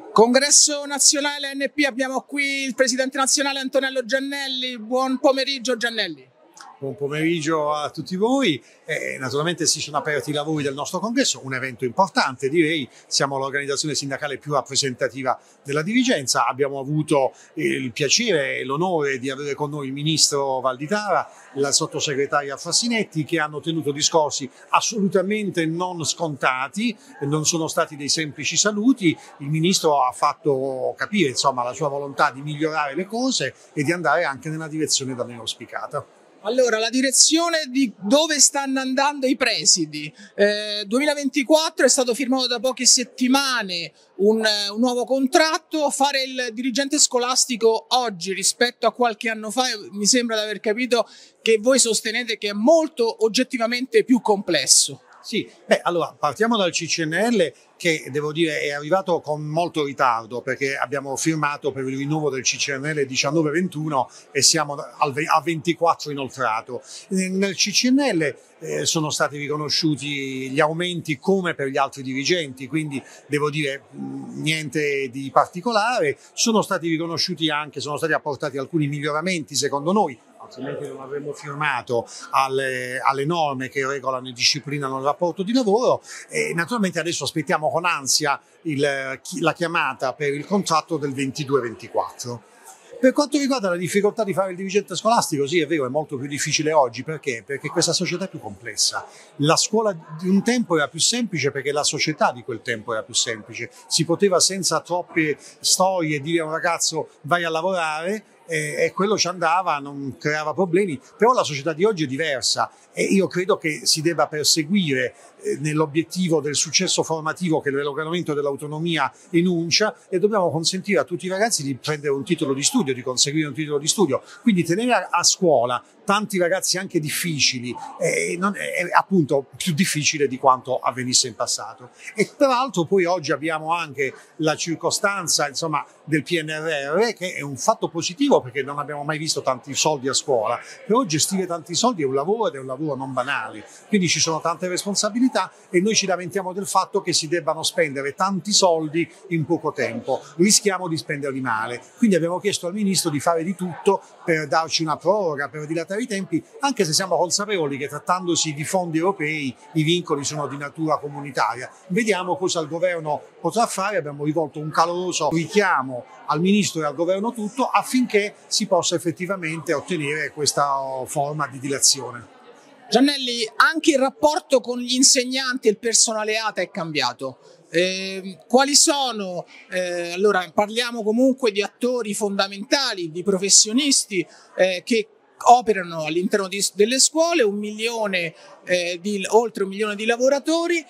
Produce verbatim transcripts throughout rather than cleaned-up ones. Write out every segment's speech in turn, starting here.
Congresso nazionale N P, abbiamo qui il presidente nazionale Antonello Giannelli. Buon pomeriggio Giannelli. Buon pomeriggio a tutti voi. Eh, naturalmente si sono aperti i lavori del nostro congresso, un evento importante direi, siamo l'organizzazione sindacale più rappresentativa della dirigenza, abbiamo avuto il piacere e l'onore di avere con noi il ministro Valditara, la sottosegretaria Frassinetti, che hanno tenuto discorsi assolutamente non scontati, non sono stati dei semplici saluti. Il ministro ha fatto capire insomma la sua volontà di migliorare le cose e di andare anche nella direzione da noi auspicata. Allora, la direzione di dove stanno andando i presidi. Eh, duemilaventiquattro è stato firmato da poche settimane un, un nuovo contratto. Fare il dirigente scolastico oggi rispetto a qualche anno fa, mi sembra di aver capito che voi sostenete che è molto oggettivamente più complesso. Sì, beh, allora partiamo dal C C N L che devo dire è arrivato con molto ritardo perché abbiamo firmato per il rinnovo del C C N L diciannove ventuno e siamo al a ventiquattro inoltrato. Nel C C N L eh, sono stati riconosciuti gli aumenti come per gli altri dirigenti, quindi devo dire mh, niente di particolare. Sono stati riconosciuti anche, sono stati apportati alcuni miglioramenti secondo noi, altrimenti non avremmo firmato alle, alle norme che regolano e disciplinano il rapporto di lavoro e naturalmente adesso aspettiamo con ansia il, la chiamata per il contratto del ventidue ventiquattro. Per quanto riguarda la difficoltà di fare il dirigente scolastico, sì è vero, è molto più difficile oggi, perché? Perché questa società è più complessa. La scuola di un tempo era più semplice perché la società di quel tempo era più semplice, si poteva senza troppe storie dire a un ragazzo vai a lavorare e quello ci andava, non creava problemi, però la società di oggi è diversa e io credo che si debba perseguire nell'obiettivo del successo formativo che l'elemento dell'autonomia enuncia e dobbiamo consentire a tutti i ragazzi di prendere un titolo di studio, di conseguire un titolo di studio, quindi tenere a scuola tanti ragazzi anche difficili è, non, è appunto più difficile di quanto avvenisse in passato. E peraltro poi oggi abbiamo anche la circostanza insomma del P N R R che è un fatto positivo perché non abbiamo mai visto tanti soldi a scuola, però gestire tanti soldi è un lavoro ed è un lavoro non banale, quindi ci sono tante responsabilità e noi ci lamentiamo del fatto che si debbano spendere tanti soldi in poco tempo, rischiamo di spenderli male, quindi abbiamo chiesto al Ministro di fare di tutto per darci una proroga, per dilatare i tempi, anche se siamo consapevoli che trattandosi di fondi europei i vincoli sono di natura comunitaria. Vediamo cosa il governo potrà fare, abbiamo rivolto un caloroso richiamo al Ministro e al governo tutto affinché si possa effettivamente ottenere questa forma di dilazione. Giannelli, anche il rapporto con gli insegnanti e il personale A T A è cambiato. Eh, quali sono, eh, allora parliamo comunque di attori fondamentali, di professionisti eh, che operano all'interno delle scuole, un milione, eh, di, oltre un milione di lavoratori,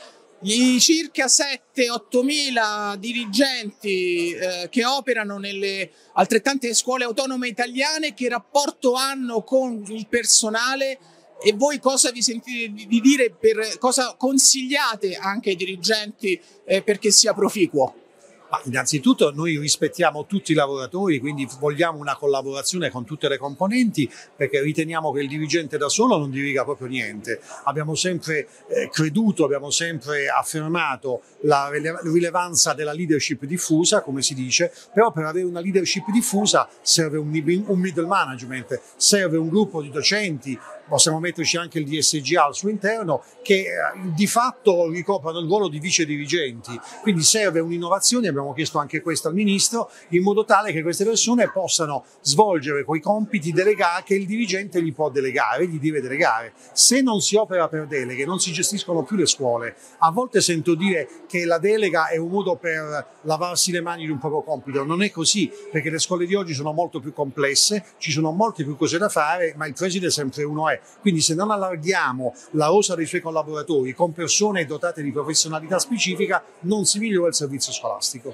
i circa sette otto mila dirigenti eh, che operano nelle altrettante scuole autonome italiane. Che rapporto hanno con il personale? E voi cosa vi sentite di dire, per cosa consigliate anche ai dirigenti eh, perché sia proficuo? Ma innanzitutto noi rispettiamo tutti i lavoratori, quindi vogliamo una collaborazione con tutte le componenti perché riteniamo che il dirigente da solo non diriga proprio niente. Abbiamo sempre eh, creduto, abbiamo sempre affermato la rilevanza della leadership diffusa, come si dice, però per avere una leadership diffusa serve un, un middle management, serve un gruppo di docenti, possiamo metterci anche il D S G A al suo interno, che di fatto ricoprono il ruolo di vice dirigenti. Quindi serve un'innovazione, abbiamo chiesto anche questo al Ministro, in modo tale che queste persone possano svolgere quei compiti delegati che il dirigente gli può delegare, gli deve delegare. Se non si opera per deleghe, non si gestiscono più le scuole. A volte sento dire che la delega è un modo per lavarsi le mani di un proprio compito. Non è così, perché le scuole di oggi sono molto più complesse, ci sono molte più cose da fare, ma il preside sempre uno è. Quindi se non allarghiamo la rosa dei suoi collaboratori con persone dotate di professionalità specifica, non si migliora il servizio scolastico.